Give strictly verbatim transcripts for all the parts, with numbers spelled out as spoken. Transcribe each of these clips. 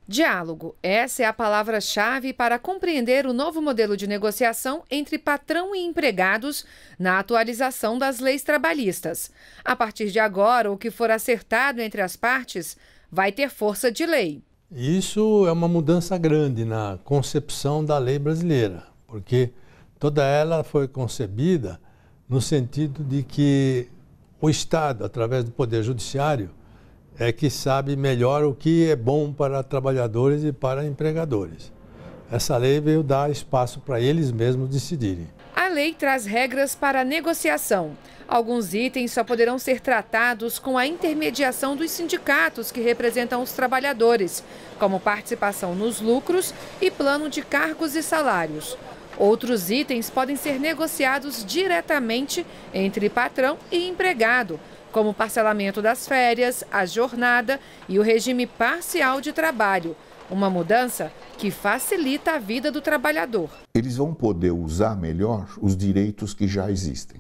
Diálogo. Essa é a palavra-chave para compreender o novo modelo de negociação entre patrão e empregados na atualização das leis trabalhistas. A partir de agora, o que for acertado entre as partes vai ter força de lei. Isso é uma mudança grande na concepção da lei brasileira, porque toda ela foi concebida no sentido de que o Estado, através do Poder Judiciário, é que sabe melhor o que é bom para trabalhadores e para empregadores. Essa lei veio dar espaço para eles mesmos decidirem. A lei traz regras para a negociação. Alguns itens só poderão ser tratados com a intermediação dos sindicatos que representam os trabalhadores, como participação nos lucros e plano de cargos e salários. Outros itens podem ser negociados diretamente entre patrão e empregado, como o parcelamento das férias, a jornada e o regime parcial de trabalho. Uma mudança que facilita a vida do trabalhador. Eles vão poder usar melhor os direitos que já existem.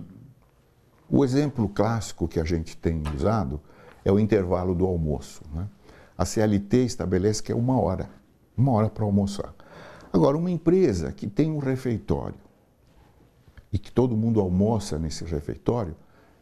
O exemplo clássico que a gente tem usado é o intervalo do almoço, né? A C L T estabelece que é uma hora, uma hora para almoçar. Agora, uma empresa que tem um refeitório e que todo mundo almoça nesse refeitório,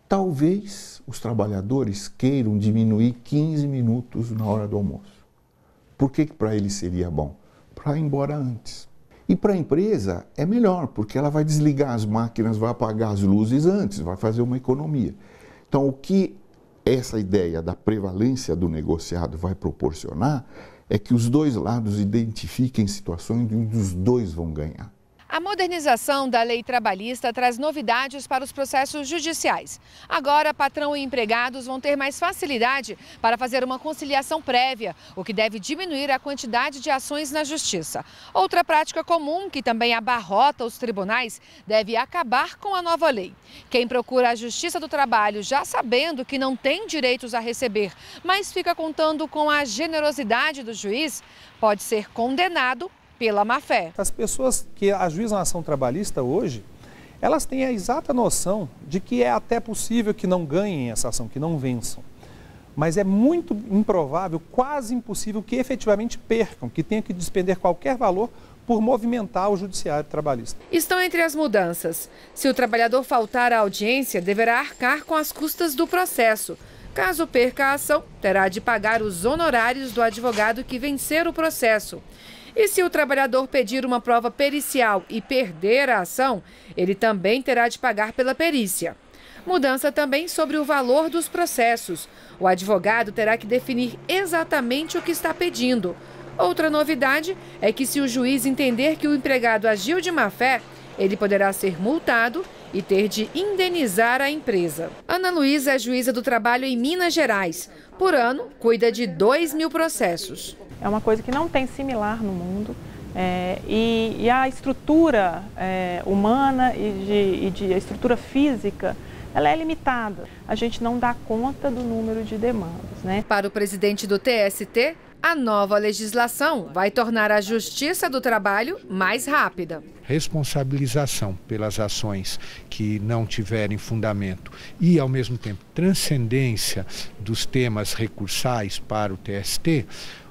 talvez os trabalhadores queiram diminuir quinze minutos na hora do almoço. Por que que para eles seria bom? Para ir embora antes. E para a empresa é melhor, porque ela vai desligar as máquinas, vai apagar as luzes antes, vai fazer uma economia. Então, o que essa ideia da prevalência do negociado vai proporcionar é que os dois lados identifiquem situações onde os dois vão ganhar. A modernização da lei trabalhista traz novidades para os processos judiciais. Agora, patrão e empregados vão ter mais facilidade para fazer uma conciliação prévia, o que deve diminuir a quantidade de ações na justiça. Outra prática comum, que também abarrota os tribunais, deve acabar com a nova lei. Quem procura a Justiça do Trabalho já sabendo que não tem direitos a receber, mas fica contando com a generosidade do juiz, pode ser condenado pela má-fé. As pessoas que ajuizam a ação trabalhista hoje, elas têm a exata noção de que é até possível que não ganhem essa ação, que não vençam. Mas é muito improvável, quase impossível, que efetivamente percam, que tenham que despender qualquer valor por movimentar o judiciário trabalhista. Estão entre as mudanças. Se o trabalhador faltar à audiência, deverá arcar com as custas do processo. Caso perca a ação, terá de pagar os honorários do advogado que vencer o processo. E se o trabalhador pedir uma prova pericial e perder a ação, ele também terá de pagar pela perícia. Mudança também sobre o valor dos processos. O advogado terá que definir exatamente o que está pedindo. Outra novidade é que, se o juiz entender que o empregado agiu de má-fé, ele poderá ser multado e ter de indenizar a empresa. Ana Luísa é juíza do trabalho em Minas Gerais. Por ano, cuida de dois mil processos. É uma coisa que não tem similar no mundo é, e, e a estrutura é, humana e, de, e de, a estrutura física, ela é limitada. A gente não dá conta do número de demandas, né? Para o presidente do T S T, a nova legislação vai tornar a Justiça do Trabalho mais rápida. Responsabilização pelas ações que não tiverem fundamento e, ao mesmo tempo, transcendência dos temas recursais para o T S T,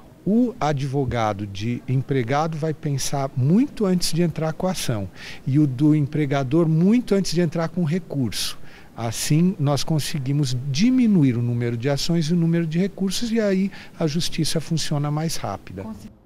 o advogado de empregado vai pensar muito antes de entrar com a ação e o do empregador muito antes de entrar com o recurso. Assim, nós conseguimos diminuir o número de ações e o número de recursos e aí a justiça funciona mais rápida.